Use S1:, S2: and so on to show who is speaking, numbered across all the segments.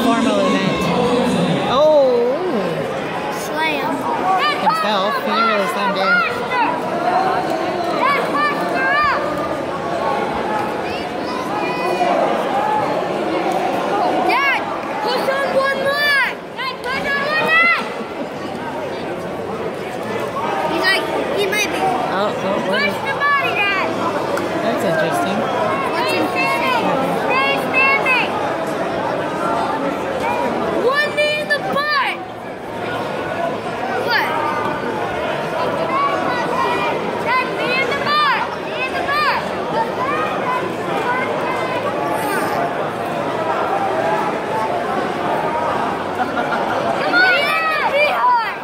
S1: formal event. Oh!
S2: Slam.
S1: Himself. He didn't really slam down.
S2: Dad, push on one leg. Dad, push on one leg. He's like, he might be.
S1: Oh,
S2: Push the body, Dad.
S1: that's interesting.
S2: What's interesting? Stay standing. One knee in the butt. What? Dad, knee in the butt. Knee in the butt. Come on, Dad. Be hard.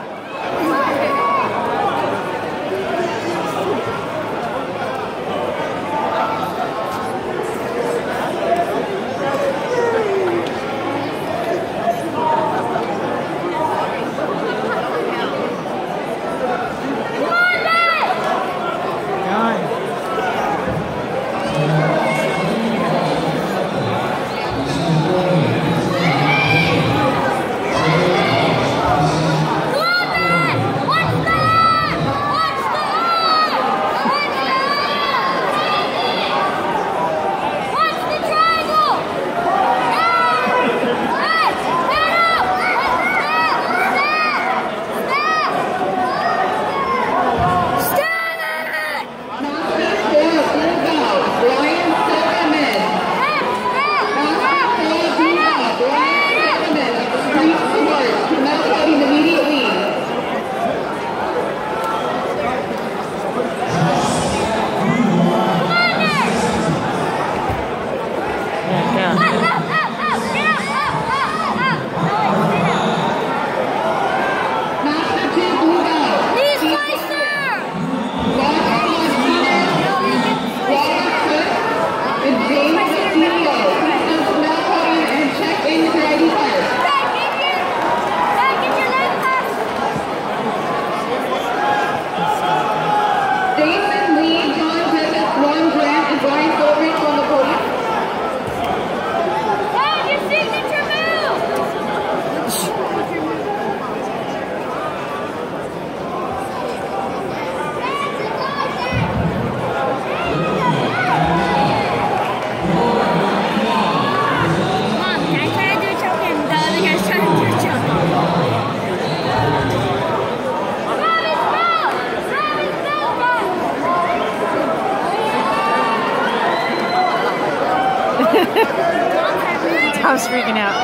S1: Tom's freaking out.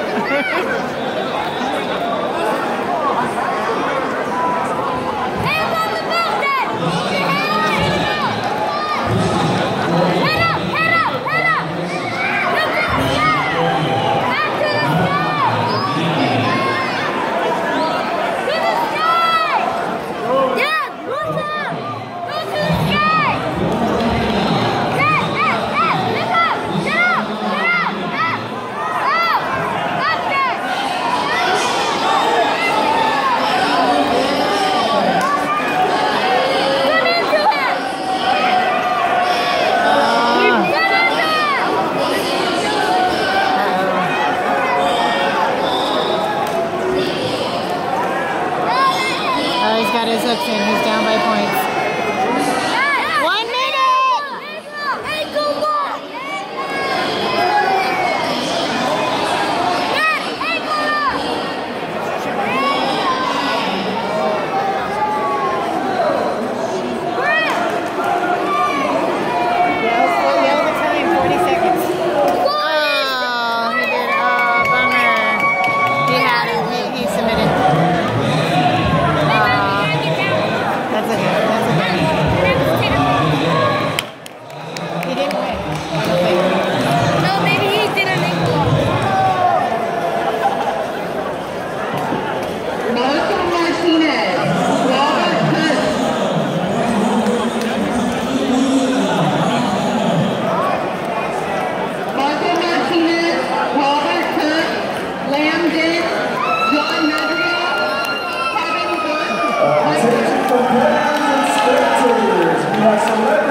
S2: Hands on the belt, Dad! Keep your hand on the belt! Head up, head up, head up! Look to the sky! Back to the sky! To the sky! Dad, look up! Go to the sky! Dad, look up! Get up! Get up! Up! Up, Dad! Come into it!
S1: Oh, he's got his hooks in. He's down by points. 1 minute!
S2: Ankle lock! Dad, ankle lock!
S1: Yell the time, 40 seconds. Oh, he did. Oh, bummer. He had it. He submitted. That's okay. That's okay. He didn't win.
S2: No, maybe he did an ankle lock.
S3: Marco Martinez, Robert Hunt. Marco Martinez, Robert Hunt, Lambden, John Madrigal, Kevin Good.
S4: Attention for parents and spectators. We have some